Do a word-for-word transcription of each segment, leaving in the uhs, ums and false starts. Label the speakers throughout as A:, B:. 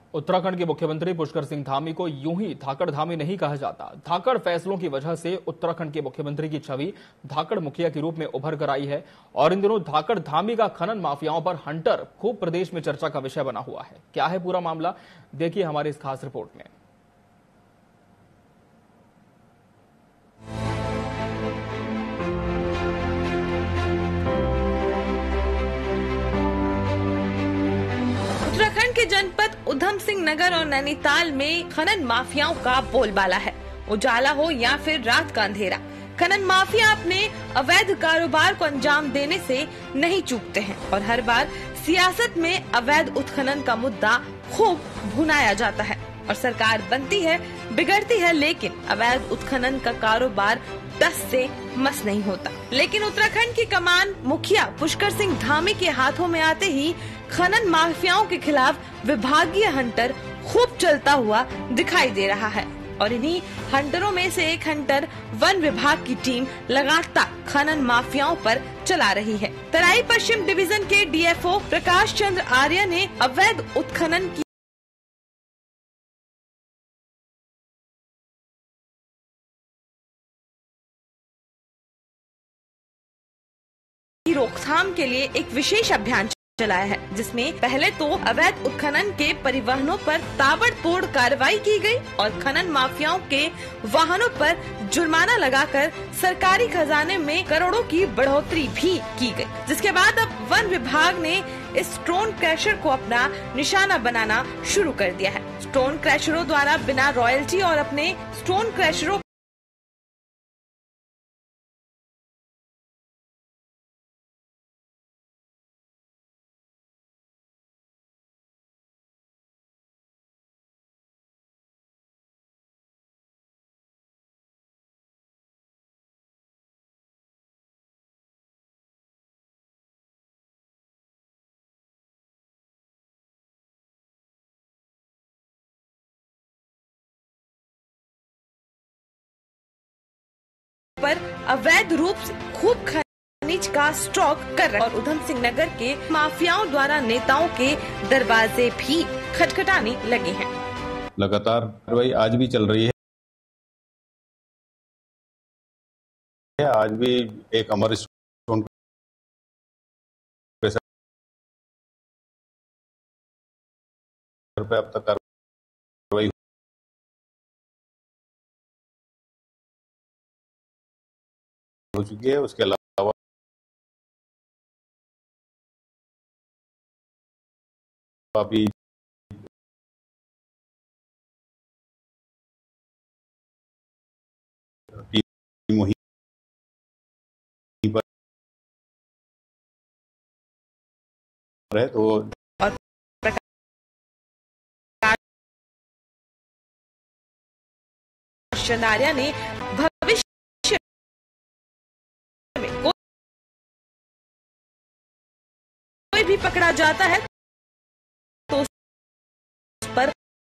A: उत्तराखंड के मुख्यमंत्री पुष्कर सिंह धामी को यूं ही धाकड़ धामी नहीं कहा जाता। धाकड़ फैसलों की वजह से उत्तराखंड के मुख्यमंत्री की छवि धाकड़ मुखिया के रूप में उभर कर आई है और इन दिनों धाकड़ धामी का खनन माफियाओं पर हंटर खूब प्रदेश में चर्चा का विषय बना हुआ है। क्या है पूरा मामला, देखिए हमारी इस खास रिपोर्ट में।
B: उत्तराखंड के जनपद उधम सिंह नगर और नैनीताल में खनन माफियाओं का बोलबाला है। उजाला हो या फिर रात का अंधेरा, खनन माफिया अपने अवैध कारोबार को अंजाम देने से नहीं चूकते हैं और हर बार सियासत में अवैध उत्खनन का मुद्दा खूब भुनाया जाता है और सरकार बनती है बिगड़ती है, लेकिन अवैध उत्खनन का कारोबार दस से मस नहीं होता। लेकिन उत्तराखंड की कमान मुखिया पुष्कर सिंह धामी के हाथों में आते ही खनन माफियाओं के खिलाफ विभागीय हंटर खूब चलता हुआ दिखाई दे रहा है और इन्हीं हंटरों में से एक हंटर वन विभाग की टीम लगातार खनन माफियाओं पर चला रही है। तराई पश्चिम डिवीजन के डीएफओ प्रकाश चंद्र आर्य ने अवैध उत्खनन की रोकथाम के लिए एक विशेष अभियान चलाया है, जिसमें पहले तो अवैध उत्खनन के परिवहनों पर ताबड़तोड़ कार्रवाई की गई और खनन माफियाओं के वाहनों पर जुर्माना लगाकर सरकारी खजाने में करोड़ों की बढ़ोतरी भी की गई। जिसके बाद अब वन विभाग ने इस स्टोन क्रैशर को अपना निशाना बनाना शुरू कर दिया है। स्टोन क्रैशरों द्वारा बिना रॉयल्टी और अपने स्टोन क्रैशरों पर अवैध रूप से खूब खनिज का स्टॉक कर रहे और उधम सिंह नगर के माफियाओं द्वारा नेताओं के दरवाजे भी खटखटाने लगे हैं।
C: लगातार कार्रवाई आज भी चल रही है। आज भी एक अमर स्टोन पे अब तक कार्रवाई हो चुकी है। उसके अलावा अभी टीम वहीं पर है तो
B: चंदारिया ने भविष्य में कोई भी पकड़ा जाता है तो उस पर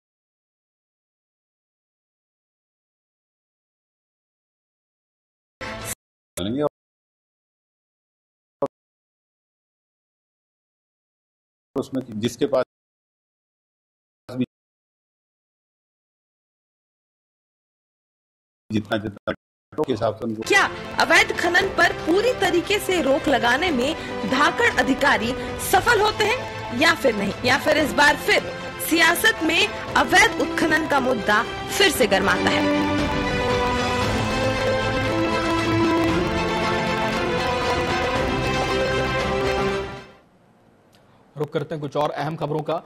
C: चलेंगे उसमें जिसके पास भी जितना जितना के हिसाब से उनको
B: क्या अवैध खनन पर पूरी तरीके से रोक लगाने में धाकड़ अधिकारी सफल होते हैं या फिर नहीं, या फिर इस बार फिर सियासत में अवैध उत्खनन का मुद्दा फिर से गरमाता है।
A: रुक करते हैं कुछ और अहम खबरों का।